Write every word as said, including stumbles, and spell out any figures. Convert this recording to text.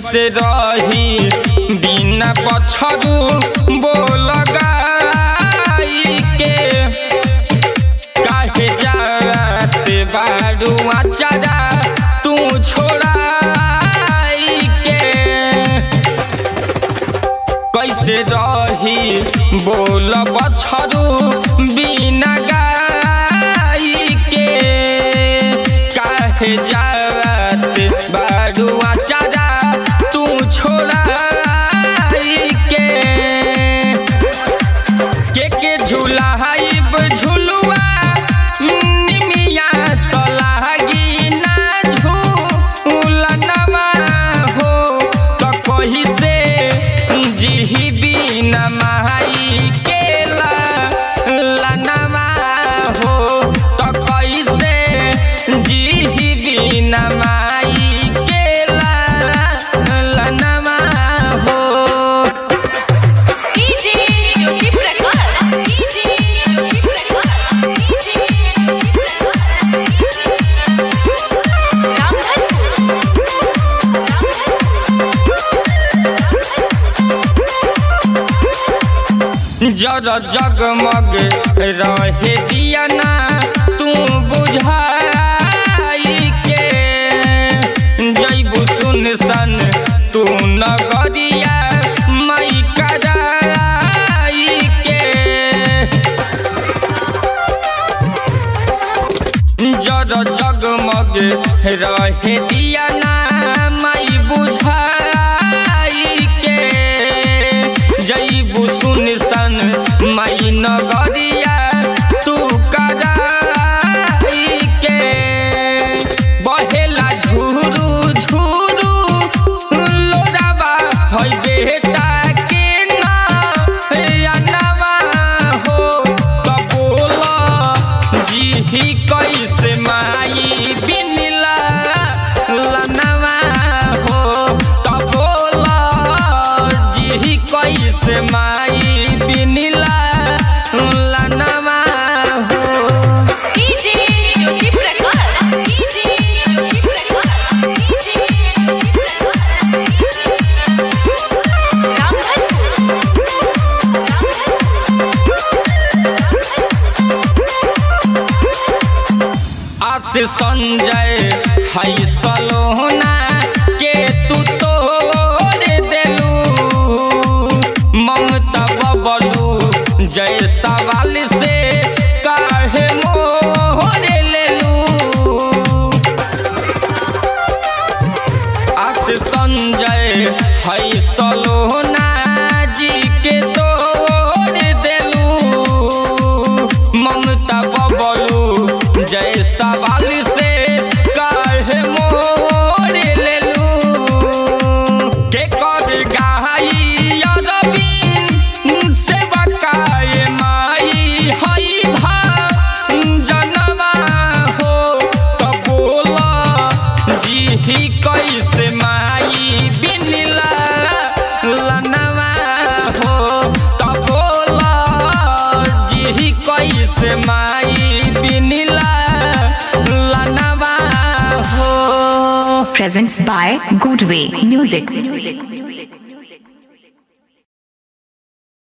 कैसे रही बिना बछरू बोल गाई के काहे जात बारू आचारा तू छोड़ाई के कैसे रही बोल बछरू बिना गाई के काहे जात बारू आचारा तू छोड़ाई के के के झूलाइब झुलुआ निमिया तो लागी ना झूलनवा हो तो कही से जिही बिना माई के लनवा हो तो कही से जिही बिना माई के लनवा हो। DJ Yogi Prakash DJ Yogi Prakash DJ Yogi Prakash जर जगमग रहे दिया ना तू बुझाई के जैबू सुनसन तू नगरिया मई कराई के जर जगमग रहे दिया ना मई बुझाई के जैबू सुनसन मई नगरिया तू कराई के बहेला झुरू झुरू लोरावा है बेटा के नवा हो तो बोला जी कैसे माई बिनला लनवा हो तो बोला जी कैसे माई बिनला लनवा हो। DJ Yogi Prakash DJ Yogi Prakash DJ Yogi आस संजय है सलोना के तू तोड़ देलू ममता बबलू जय सवाल से काहे मोड़ लेलू आस संजय है सलोना जी के तोड़ देलू ममता बबलू जय सवाल से काहे मोड़ लेलू के कर गाई अरबीन से बकाए माई हई भा जनवा हो तो बोला जी कैसे माई बिनला लनवा हो तो बोला जी कैसे माई बिनला लनवा हो। Presents by Goodway Music.